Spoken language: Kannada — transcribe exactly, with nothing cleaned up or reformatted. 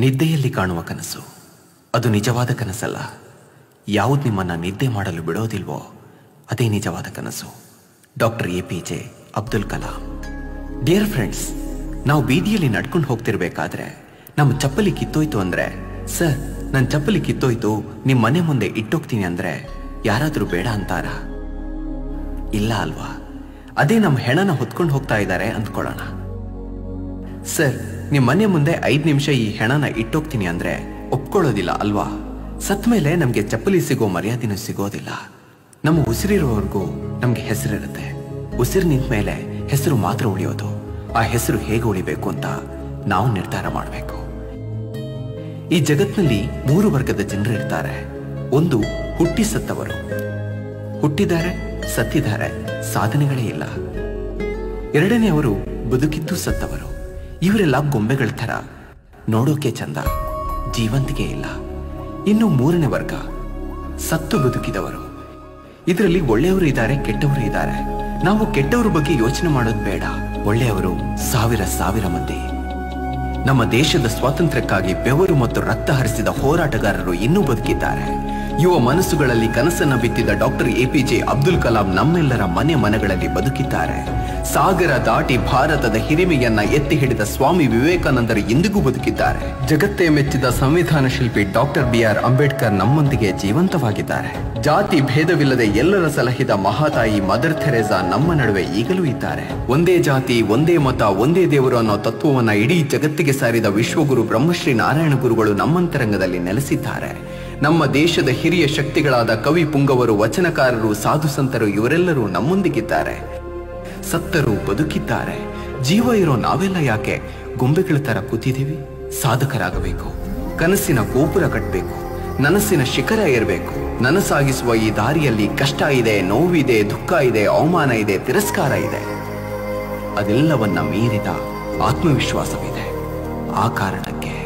ನಿದ್ದೆಯಲ್ಲಿ ಕಾಣುವ ಕನಸು ಅದು ನಿಜವಾದ ಕನಸಲ್ಲ. ಯಾವುದು ನಿಮ್ಮನ್ನು ನಿದ್ದೆ ಮಾಡಲು ಬಿಡೋದಿಲ್ವೋ ಅದೇ ನಿಜವಾದ ಕನಸು. Doctor A P J Abdul Kalam. Dear friends, ನಾವು ಬೀದಿಯಲ್ಲಿ ನಡ್ಕೊಂಡು ಹೋಗ್ತಿರ್ಬೇಕಾದ್ರೆ ನಮ್ಮ ಚಪ್ಪಲಿ ಕಿತ್ತೋಯ್ತು ಅಂದರೆ, ಸರ್ ನನ್ನ ಚಪ್ಪಲಿ ಕಿತ್ತೋಯ್ತು ನಿಮ್ಮ ಮನೆ ಮುಂದೆ ಇಟ್ಟೋಗ್ತೀನಿ ಅಂದರೆ ಯಾರಾದರೂ ಬೇಡ ಅಂತಾರ? ಇಲ್ಲ ಅಲ್ವಾ? ಅದೇ ನಮ್ಮ ಹೆಣನ ಹೊತ್ಕೊಂಡು ಹೋಗ್ತಾ ಇದ್ದಾರೆ ಅಂದ್ಕೊಳ್ಳೋಣ. ಸರ್ ನಿಮ್ಮ ಮನೆ ಮುಂದೆ ಐದು ನಿಮಿಷ ಈ ಹೆಣನ ಇಟ್ಟೋಗ್ತೀನಿ ಅಂದರೆ ಒಪ್ಕೊಳ್ಳೋದಿಲ್ಲ ಅಲ್ವಾ? ಸತ್ ಮೇಲೆ ನಮಗೆ ಚಪ್ಪಲಿ ಸಿಗೋ ಮರ್ಯಾದೆನೂ ಸಿಗೋದಿಲ್ಲ. ನಮ್ಮ ಉಸಿರಿರೋವರೆಗೂ ನಮಗೆ ಹೆಸರಿರುತ್ತೆ. ಉಸಿರು ನಿಂತ ಮೇಲೆ ಹೆಸರು ಮಾತ್ರ ಉಳಿಯೋದು. ಆ ಹೆಸರು ಹೇಗೆ ಉಳಿಬೇಕು ಅಂತ ನಾವು ನಿರ್ಧಾರ ಮಾಡಬೇಕು. ಈ ಜಗತ್ತಿನಲ್ಲಿ ಮೂರು ವರ್ಗದ ಜನರು ಇರ್ತಾರೆ. ಒಂದು ಹುಟ್ಟಿ ಸತ್ತವರು, ಹುಟ್ಟಿದ್ದಾರೆ ಸತ್ತಿದ್ದಾರೆ, ಸಾಧನೆಗಳೇ ಇಲ್ಲ. ಎರಡನೆಯವರು ಬದುಕಿದ್ದು ಸತ್ತವರು. ಇವರೆಲ್ಲ ಗೊಂಬೆಗಳ ಥರ, ನೋಡೋಕೆ ಚಂದ, ಜೀವಂತಿಕೆ ಇಲ್ಲ. ಇನ್ನು ಮೂರನೇ ವರ್ಗ ಸತ್ತು ಬದುಕಿದವರು. ಇದರಲ್ಲಿ ಒಳ್ಳೆಯವರು ಇದ್ದಾರೆ, ಕೆಟ್ಟವರು ಇದ್ದಾರೆ. ನಾವು ಕೆಟ್ಟವರ ಬಗ್ಗೆ ಯೋಚನೆ ಮಾಡೋದು ಬೇಡ. ಒಳ್ಳೆಯವರು ಸಾವಿರ ಸಾವಿರ ಮಂದಿ. ನಮ್ಮ ದೇಶದ ಸ್ವಾತಂತ್ರ್ಯಕ್ಕಾಗಿ ಬೆವರು ಮತ್ತು ರಕ್ತ ಹರಿಸಿದ ಹೋರಾಟಗಾರರು ಇನ್ನೂ ಬದುಕಿದ್ದಾರೆ. ಯುವ ಮನಸ್ಸುಗಳಲ್ಲಿ ಕನಸನ್ನ ಬಿತ್ತಿದ doctor A P J Abdul Kalam ನಮ್ಮೆಲ್ಲರ ಮನೆ ಮನಗಳಲ್ಲಿ ಬದುಕಿದ್ದಾರೆ. ಸಾಗರ ದಾಟಿ ಭಾರತದ ಹಿರಿಮೆಯನ್ನ ಎತ್ತಿ ಹಿಡಿದ ಸ್ವಾಮಿ ವಿವೇಕಾನಂದರು ಇಂದಿಗೂ ಬದುಕಿದ್ದಾರೆ. ಜಗತ್ತೇ ಮೆಚ್ಚಿದ ಸಂವಿಧಾನ ಶಿಲ್ಪಿ ಡಾಕ್ಟರ್ ಬಿ ಆರ್ ಅಂಬೇಡ್ಕರ್ ನಮ್ಮೊಂದಿಗೆ ಜೀವಂತವಾಗಿದ್ದಾರೆ. ಜಾತಿ ಭೇದವಿಲ್ಲದೆ ಎಲ್ಲರ ಸಲಹಿದ ಮಹಾತಾಯಿ ಮದರ್ ಥೆರೇಸಾ ನಮ್ಮ ನಡುವೆ ಈಗಲೂ ಇದ್ದಾರೆ. ಒಂದೇ ಜಾತಿ, ಒಂದೇ ಮತ, ಒಂದೇ ದೇವರು ಅನ್ನೋ ತತ್ವವನ್ನ ಇಡೀ ಜಗತ್ತಿಗೆ ಸಾರಿದ ವಿಶ್ವಗುರು ಬ್ರಹ್ಮಶ್ರೀ ನಾರಾಯಣ ಗುರುಗಳು ನಮ್ಮಂತರಂಗದಲ್ಲಿ ನೆಲೆಸಿದ್ದಾರೆ. ನಮ್ಮ ದೇಶದ ಹಿರಿಯ ಶಕ್ತಿಗಳಾದ ಕವಿ ಪುಂಗವರು, ವಚನಕಾರರು, ಸಾಧು ಸಂತರು ಇವರೆಲ್ಲರೂ ನಮ್ಮೊಂದಿಗಿದ್ದಾರೆ. ಸತ್ತರು ಬದುಕಿದ್ದಾರೆ. ಜೀವ ಇರೋ ನಾವೆಲ್ಲ ಯಾಕೆ ಗೊಂಬೆಗಳ ತರ ಕೂತಿದ್ದೀವಿ? ಸಾಧಕರಾಗಬೇಕು, ಕನಸಿನ ಗೋಪುರ ಕಟ್ಟಬೇಕು, ನನಸಿನ ಶಿಖರ ಏರಬೇಕು. ನನಸಾಗಿಸುವ ಈ ದಾರಿಯಲ್ಲಿ ಕಷ್ಟ ಇದೆ, ನೋವಿದೆ, ದುಃಖ ಇದೆ, ಅವಮಾನ ಇದೆ, ತಿರಸ್ಕಾರ ಇದೆ. ಅದೆಲ್ಲವನ್ನ ಮೀರಿದ ಆತ್ಮವಿಶ್ವಾಸವಿದೆ. ಆ ಕಾರಣಕ್ಕೆ